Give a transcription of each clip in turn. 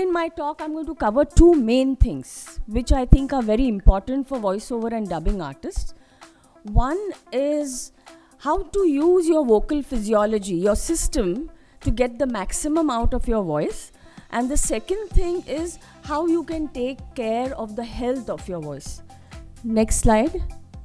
in my talk, I'm going to cover two main things, which I think are very important for voiceover and dubbing artists. One is how to use your vocal physiology, your system, to get the maximum out of your voice. And the second thing is how you can take care of the health of your voice. Next slide.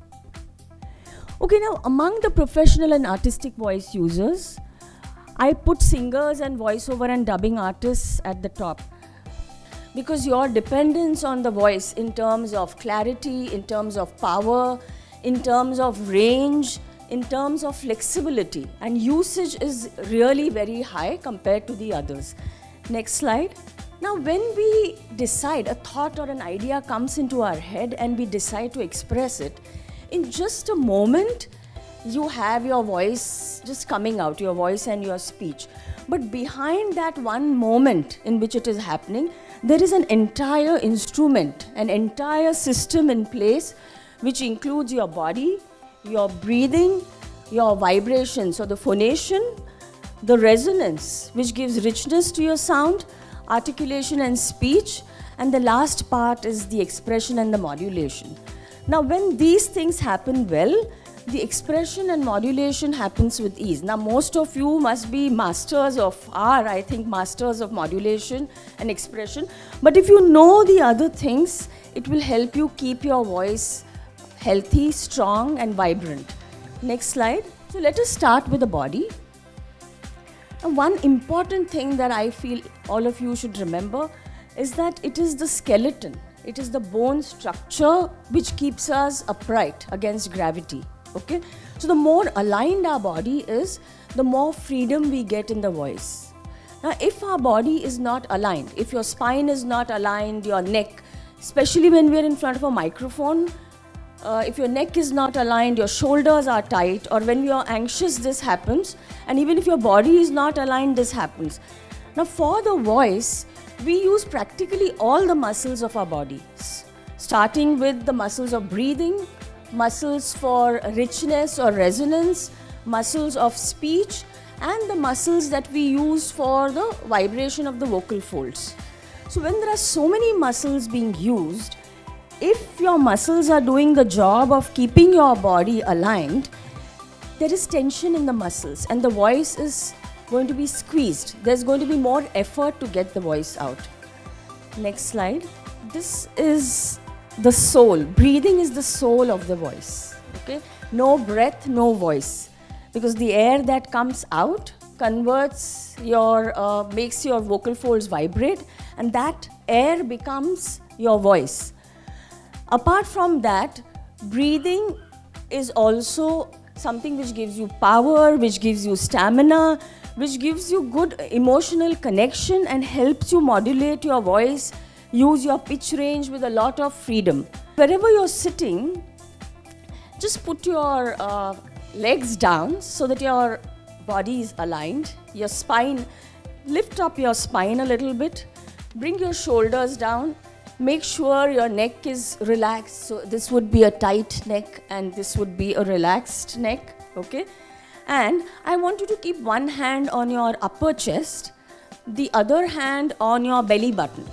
Okay, now among the professional and artistic voice users, I put singers and voiceover and dubbing artists at the top, because your dependence on the voice in terms of clarity, in terms of power, in terms of range, in terms of flexibility and usage is really very high compared to the others. Next slide. Now when we decide, a thought or an idea comes into our head and we decide to express it, in just a moment you have your voice just coming out, your voice and your speech. But behind that one moment in which it is happening, there is an entire instrument, an entire system in place, which includes your body, your breathing, your vibration, so the phonation, the resonance, which gives richness to your sound, articulation and speech, and the last part is the expression and the modulation. Now when these things happen well, the expression and modulation happens with ease. Now most of you must be masters of, I think, masters of modulation and expression. But if you know the other things, it will help you keep your voice healthy, strong and vibrant. Next slide. So let us start with the body. And one important thing that I feel all of you should remember is that it is the skeleton, it is the bone structure which keeps us upright against gravity. Okay? So the more aligned our body is, the more freedom we get in the voice. Now if our body is not aligned, if your spine is not aligned, your neck, especially when we are in front of a microphone, if your neck is not aligned, your shoulders are tight, or when you are anxious, this happens. And even if your body is not aligned, this happens. Now for the voice, we use practically all the muscles of our body, starting with the muscles of breathing, muscles for richness or resonance, muscles of speech, and the muscles that we use for the vibration of the vocal folds. So when there are so many muscles being used, if your muscles are doing the job of keeping your body aligned, there is tension in the muscles and the voice is going to be squeezed. There's going to be more effort to get the voice out. Next slide. This is the soul. Breathing is the soul of the voice. Okay? No breath, no voice. Because the air that comes out converts your, makes your vocal folds vibrate, and that air becomes your voice. Apart from that, breathing is also something which gives you power, which gives you stamina, which gives you good emotional connection and helps you modulate your voice, use your pitch range with a lot of freedom. Wherever you're sitting, just put your legs down so that your body is aligned. Your spine, lift up your spine a little bit, bring your shoulders down. Make sure your neck is relaxed. So this would be a tight neck and this would be a relaxed neck. Okay? And I want you to keep one hand on your upper chest, the other hand on your belly button.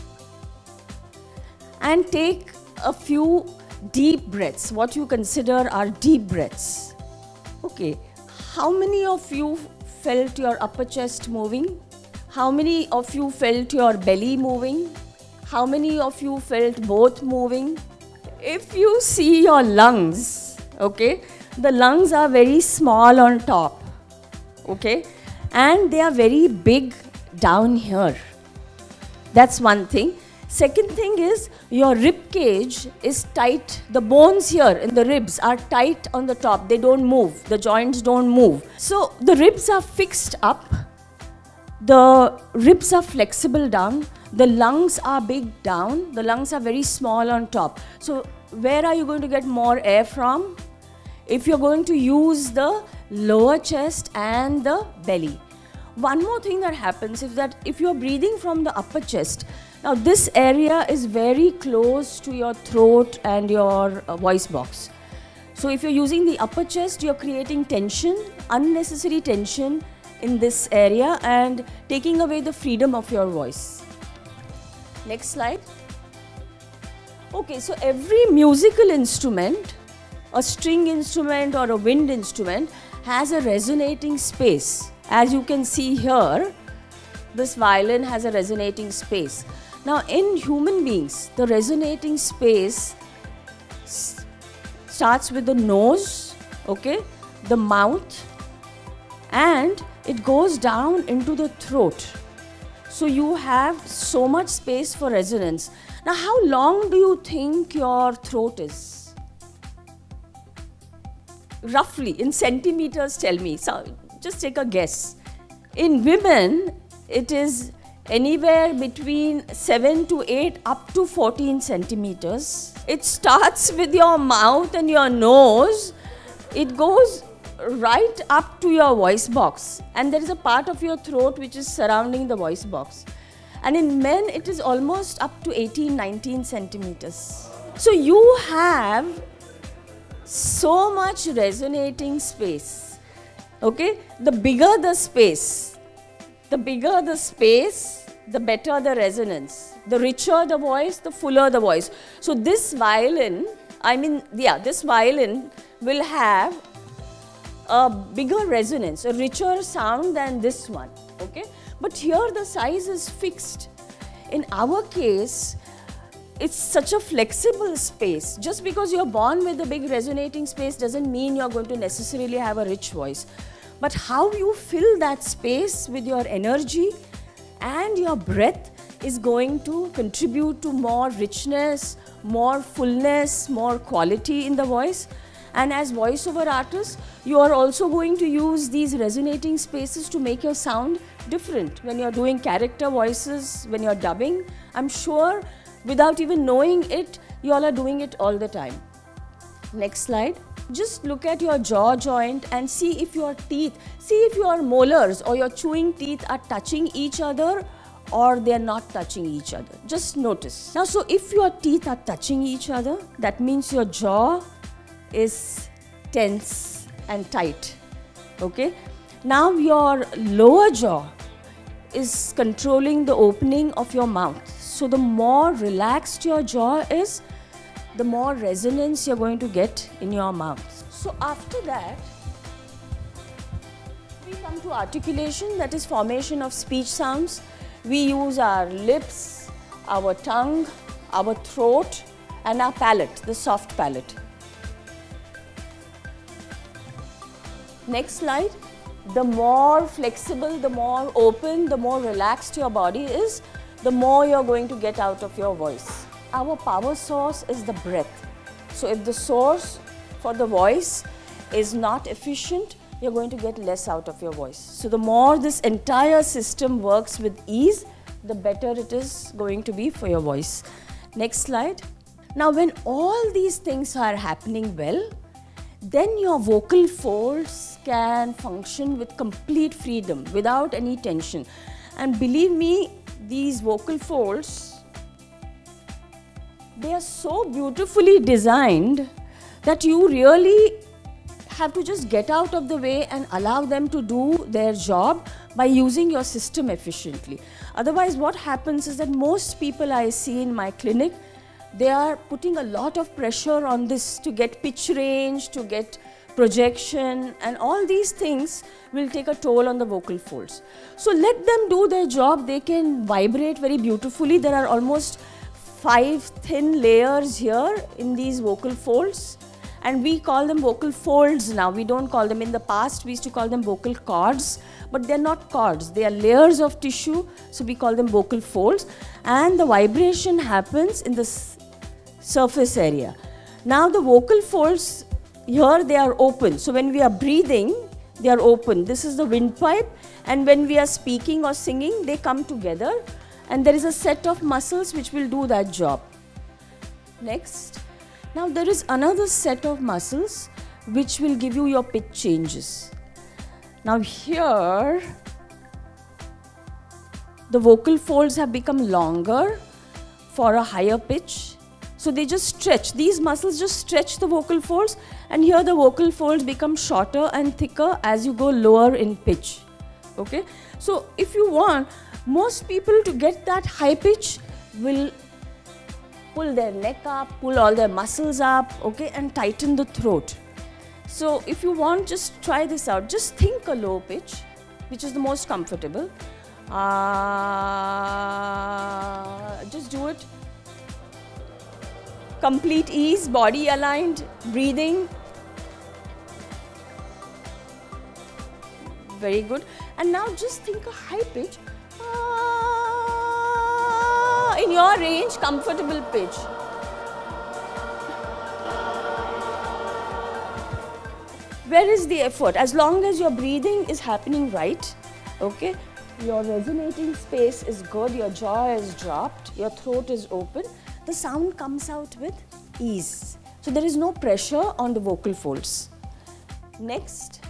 And take a few deep breaths, what you consider are deep breaths. Okay, how many of you felt your upper chest moving? How many of you felt your belly moving? How many of you felt both moving? If you see your lungs, okay, the lungs are very small on top, okay, and they are very big down here. That's one thing. Second thing is your rib cage is tight. The bones here in the ribs are tight on the top. They don't move. The joints don't move. So the ribs are fixed up. The ribs are flexible down. The lungs are big down. The lungs are very small on top. So where are you going to get more air from? If you're going to use the lower chest and the belly. One more thing that happens is that if you're breathing from the upper chest, now this area is very close to your throat and your voice box. So if you're using the upper chest, you're creating tension, unnecessary tension in this area and taking away the freedom of your voice. Next slide. Okay, so every musical instrument, a string instrument or a wind instrument, has a resonating space. As you can see here, this violin has a resonating space. Now in human beings, the resonating space starts with the nose, okay, the mouth, and it goes down into the throat. So you have so much space for resonance. Now how long do you think your throat is? Roughly, in centimeters, tell me. So just take a guess. In women, it is anywhere between 7 to 8 up to 14 centimeters. It starts with your mouth and your nose. It goes right up to your voice box, and there is a part of your throat which is surrounding the voice box. And in men, it is almost up to 18-19 centimeters. So you have so much resonating space. Okay, the bigger the space, the better the resonance. The richer the voice, the fuller the voice. So this violin, this violin will have a bigger resonance, a richer sound than this one, okay? But here the size is fixed. In our case, it's such a flexible space. Just because you're born with a big resonating space doesn't mean you're going to necessarily have a rich voice. But how you fill that space with your energy and your breath is going to contribute to more richness, more fullness, more quality in the voice. And as voiceover artists, you are also going to use these resonating spaces to make your sound different. When you're doing character voices, when you're dubbing, I'm sure without even knowing it, you all are doing it all the time. Next slide. Just look at your jaw joint and see if your teeth, see if your molars or your chewing teeth are touching each other or they're not touching each other. Just notice. Now, so if your teeth are touching each other, that means your jaw is tense and tight, okay? Now your lower jaw is controlling the opening of your mouth. So the more relaxed your jaw is, the more resonance you're going to get in your mouth. So after that, we come to articulation, that is formation of speech sounds. We use our lips, our tongue, our throat, and our palate, the soft palate. Next slide. The more flexible, the more open, the more relaxed your body is, the more you're going to get out of your voice. Our power source is the breath. So if the source for the voice is not efficient, you're going to get less out of your voice. So the more this entire system works with ease, the better it is going to be for your voice. Next slide. Now when all these things are happening well, then your vocal folds can function with complete freedom, without any tension. And believe me, these vocal folds, they are so beautifully designed that you really have to just get out of the way and allow them to do their job by using your system efficiently. Otherwise, what happens is that most people I see in my clinic, they are putting a lot of pressure on this to get pitch range, to get projection, and all these things will take a toll on the vocal folds. So let them do their job. They can vibrate very beautifully. There are almost 5 thin layers here in these vocal folds, and we call them vocal folds now. We don't call them, in the past we used to call them vocal cords, but they're not cords, they are layers of tissue, so we call them vocal folds, and the vibration happens in the surface area. Now the vocal folds here, they are open, so when we are breathing, they are open. This is the windpipe, and when we are speaking or singing, they come together, and there is a set of muscles which will do that job. Next. Now there is another set of muscles which will give you your pitch changes. Now here, the vocal folds have become longer for a higher pitch. So they just stretch, these muscles just stretch the vocal folds, and here the vocal folds become shorter and thicker as you go lower in pitch. Okay? So if you want most people to get that high pitch, will pull their neck up, pull all their muscles up, okay, and tighten the throat. So if you want, just try this out. Just think a low pitch, which is the most comfortable. Just do it. Complete ease, body aligned, breathing. Very good. And now just think a high pitch. In your range, comfortable pitch. Where is the effort? As long as your breathing is happening right, okay, your resonating space is good, your jaw is dropped, your throat is open, the sound comes out with ease. So there is no pressure on the vocal folds. Next.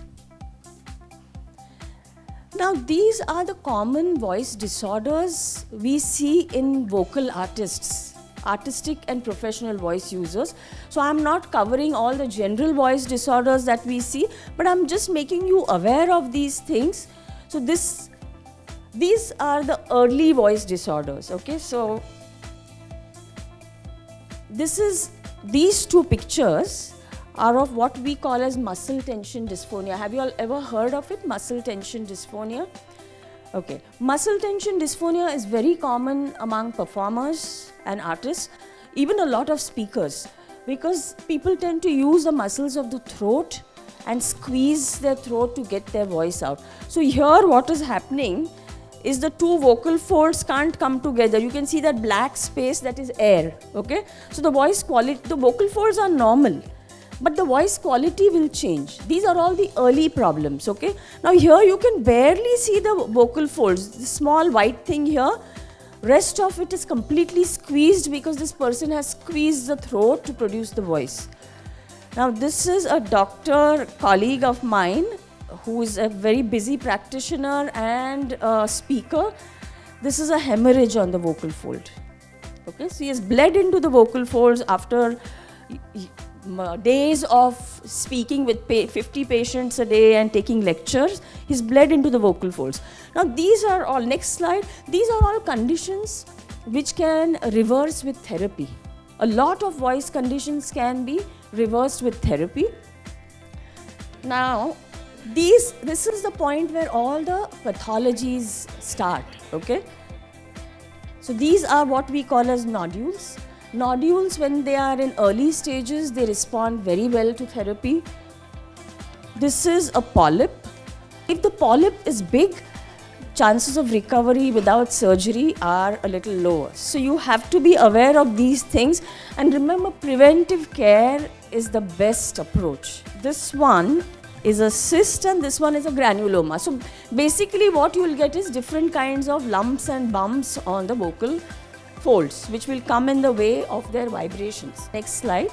Now these are the common voice disorders we see in vocal artists, artistic and professional voice users. So I'm not covering all the general voice disorders that we see, but I'm just making you aware of these things. So these are the early voice disorders, okay? So these two pictures are of what we call as muscle tension dysphonia. Have you all ever heard of it, muscle tension dysphonia? Okay, muscle tension dysphonia is very common among performers and artists, even a lot of speakers, because people tend to use the muscles of the throat and squeeze their throat to get their voice out. So here what is happening is the two vocal folds can't come together. You can see that black space, that is air, okay? So the voice quality, the vocal folds are normal, but the voice quality will change. These are all the early problems, okay? Now here you can barely see the vocal folds, the small white thing here. Rest of it is completely squeezed because this person has squeezed the throat to produce the voice. Now this is a doctor colleague of mine who is a very busy practitioner and a speaker. This is a hemorrhage on the vocal fold. Okay, so he has bled into the vocal folds after days of speaking with 50 patients a day and taking lectures. He's bled into the vocal folds. Now these are all, next slide, these are all conditions which can reverse with therapy. A lot of voice conditions can be reversed with therapy. Now this is the point where all the pathologies start, okay? So these are what we call as nodules. Nodules, when they are in early stages, they respond very well to therapy. This is a polyp. If the polyp is big, chances of recovery without surgery are a little lower. So you have to be aware of these things, and remember, preventive care is the best approach. This one is a cyst and this one is a granuloma. So basically what you will get is different kinds of lumps and bumps on the vocal folds, which will come in the way of their vibrations. Next slide.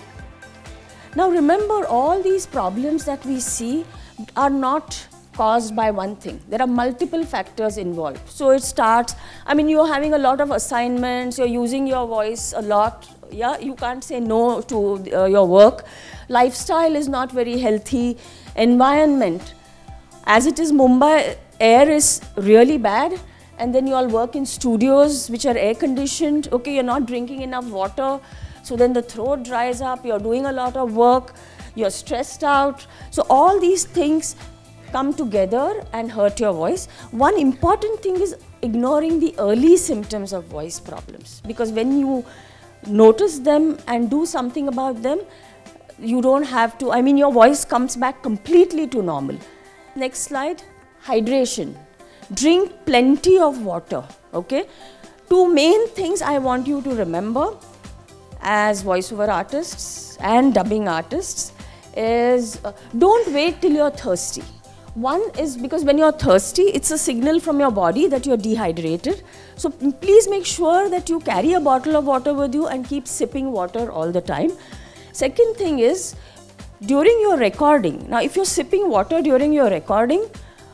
Now remember, all these problems that we see are not caused by one thing. There are multiple factors involved. So it starts, I mean, you're having a lot of assignments, you're using your voice a lot, yeah, you can't say no to your work. Lifestyle is not very healthy. Environment, as it is Mumbai, air is really bad, and then you all work in studios which are air conditioned, okay, you're not drinking enough water, so then the throat dries up, you're doing a lot of work, you're stressed out. So all these things come together and hurt your voice. One important thing is ignoring the early symptoms of voice problems, because when you notice them and do something about them, you don't have to, I mean, your voice comes back completely to normal. Next slide. Hydration. Drink plenty of water, okay? Two main things I want you to remember as voiceover artists and dubbing artists is don't wait till you're thirsty. One is because when you're thirsty, it's a signal from your body that you're dehydrated. So please make sure that you carry a bottle of water with you and keep sipping water all the time. Second thing is, during your recording, now if you're sipping water during your recording,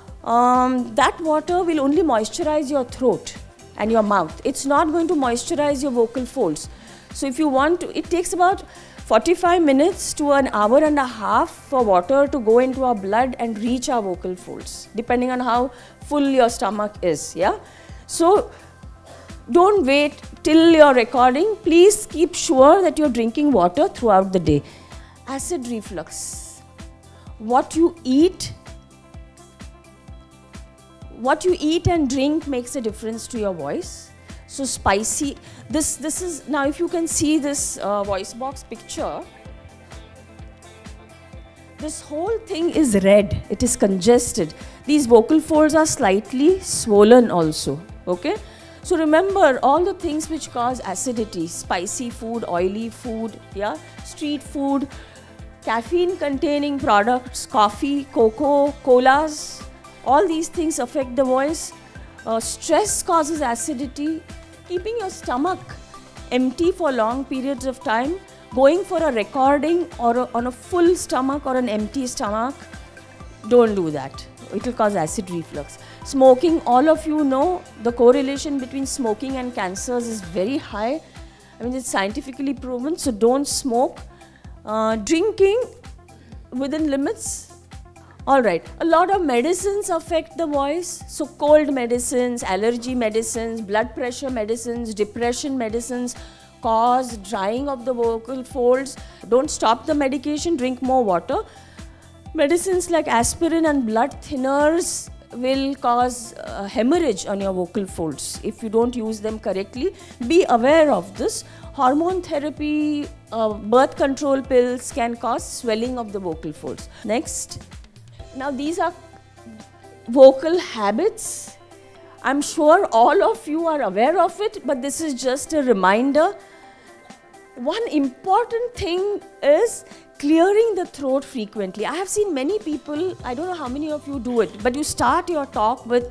that water will only moisturize your throat and your mouth. It's not going to moisturize your vocal folds. So if you want to, it takes about 45 minutes to an hour and a half for water to go into our blood and reach our vocal folds, depending on how full your stomach is, yeah? So Don't wait till you're recording. Please keep sure that you're drinking water throughout the day. Acid reflux. What you eat and drink makes a difference to your voice. So spicy, this is, now if you can see this voice box picture, this whole thing is red, it is congested. These vocal folds are slightly swollen also, okay? So remember all the things which cause acidity, spicy food, oily food, yeah, street food, caffeine containing products, coffee, cocoa, colas, all these things affect the voice. Stress causes acidity. Keeping your stomach empty for long periods of time, going for a recording or on a full stomach or an empty stomach, don't do that. It will cause acid reflux. Smoking, all of you know the correlation between smoking and cancers is very high. I mean, it's scientifically proven, so don't smoke. Drinking within limits. Alright, a lot of medicines affect the voice. So cold medicines, allergy medicines, blood pressure medicines, depression medicines cause drying of the vocal folds. Don't stop the medication, drink more water. Medicines like aspirin and blood thinners will cause hemorrhage on your vocal folds if you don't use them correctly. Be aware of this. Hormone therapy, birth control pills can cause swelling of the vocal folds. Next. Now these are vocal habits. I'm sure all of you are aware of it, but this is just a reminder. One important thing is clearing the throat frequently. I have seen many people, I don't know how many of you do it, but you start your talk with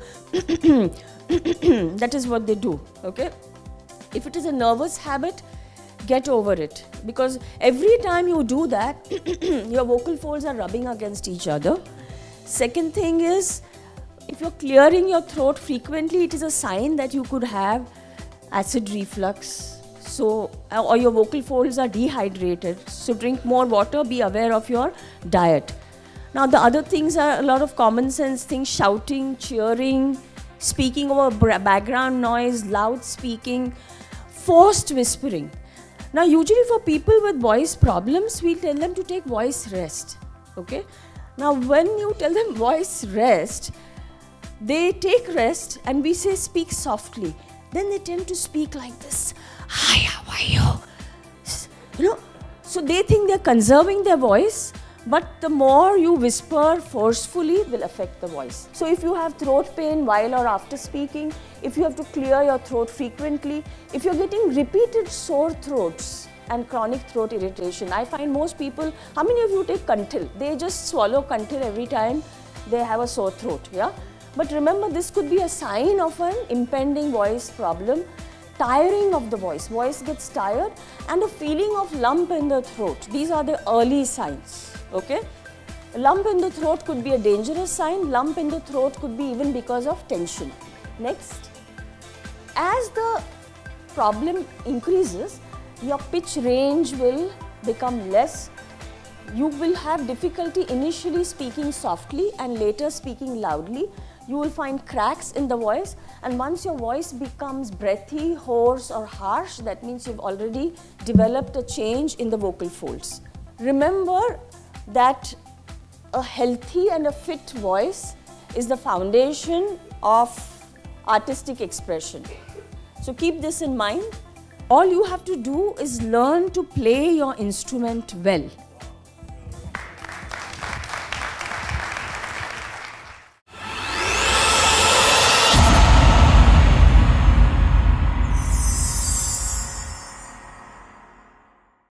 that is what they do, okay? If it is a nervous habit, get over it, because every time you do that, your vocal folds are rubbing against each other. Second thing is, if you're clearing your throat frequently, it is a sign that you could have acid reflux. So, or your vocal folds are dehydrated. So drink more water, be aware of your diet. Now the other things are a lot of common sense things: shouting, cheering, speaking over background noise, loud speaking, forced whispering. Now usually for people with voice problems, we tell them to take voice rest, okay? Now when you tell them voice rest, they take rest and we say speak softly. Then they tend to speak like this. Hi, how are you? You know, so they think they're conserving their voice, but the more you whisper forcefully will affect the voice. So if you have throat pain while or after speaking, if you have to clear your throat frequently, if you're getting repeated sore throats and chronic throat irritation, I find most people, how many of you take Contil? They just swallow Contil every time they have a sore throat, yeah? But remember, this could be a sign of an impending voice problem. Tiring of the voice gets tired, and a feeling of lump in the throat. These are the early signs, okay? A lump in the throat could be a dangerous sign. Lump in the throat could be even because of tension. Next, as the problem increases, your pitch range will become less. You will have difficulty initially speaking softly and later speaking loudly. You will find cracks in the voice, and once your voice becomes breathy, hoarse or harsh, that means you've already developed a change in the vocal folds. Remember that a healthy and a fit voice is the foundation of artistic expression. So keep this in mind. All you have to do is learn to play your instrument well.